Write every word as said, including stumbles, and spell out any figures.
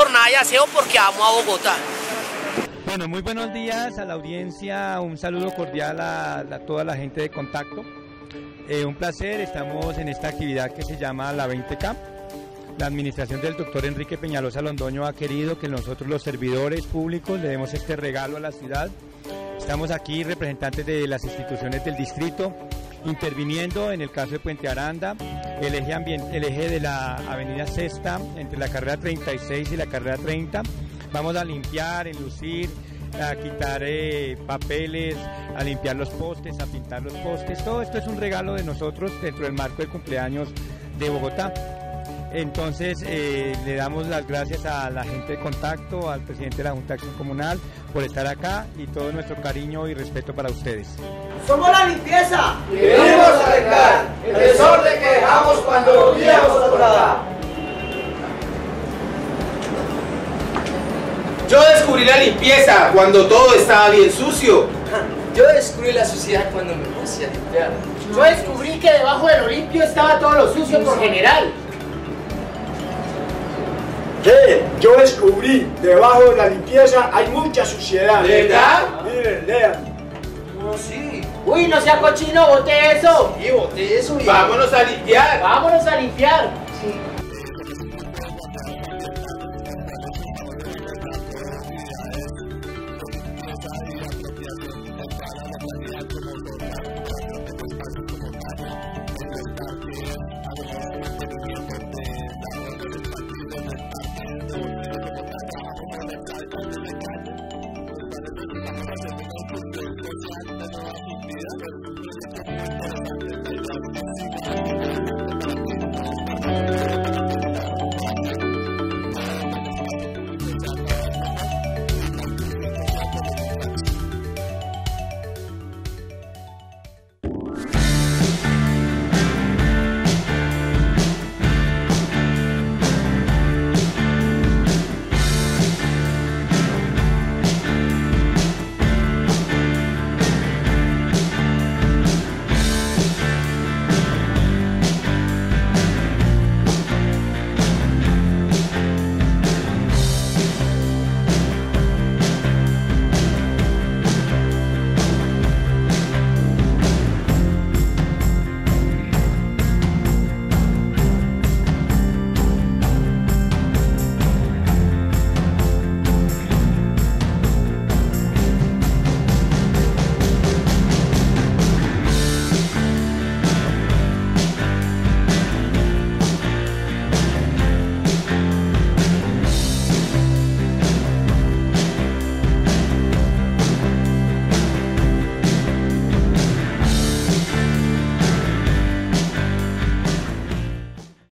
jornada de aseo porque amo a Bogotá. Bueno, muy buenos días a la audiencia, un saludo cordial a, a toda la gente de Contacto. Eh, un placer, estamos en esta actividad que se llama la veinte K. La administración del doctor Enrique Peñalosa Londoño ha querido que nosotros los servidores públicos le demos este regalo a la ciudad. Estamos aquí representantes de las instituciones del distrito, interviniendo en el caso de Puente Aranda, el eje, el eje de la avenida Sexta, entre la carrera treinta y seis y la carrera treinta. Vamos a limpiar, enlucir, a quitar eh, papeles, a limpiar los postes, a pintar los postes. Todo esto es un regalo de nosotros dentro del marco del cumpleaños de Bogotá. Entonces eh, le damos las gracias a la gente de Contacto, al presidente de la Junta de Acción Comunal por estar acá y todo nuestro cariño y respeto para ustedes. Somos la limpieza y venimos a arreglar el desorden que dejamos cuando volvíamos a Bogotá. Yo descubrí la limpieza cuando todo estaba bien sucio. Yo descubrí la suciedad cuando me puse a limpiar. Yo descubrí que debajo de lo limpio estaba todo lo sucio por general. ¿Qué? Yo descubrí, debajo de la limpieza hay mucha suciedad. ¿Verdad? Miren, lean. No, sí. Uy, no sea cochino, bote eso. Sí, boté eso y... Vámonos a limpiar. Vámonos a limpiar.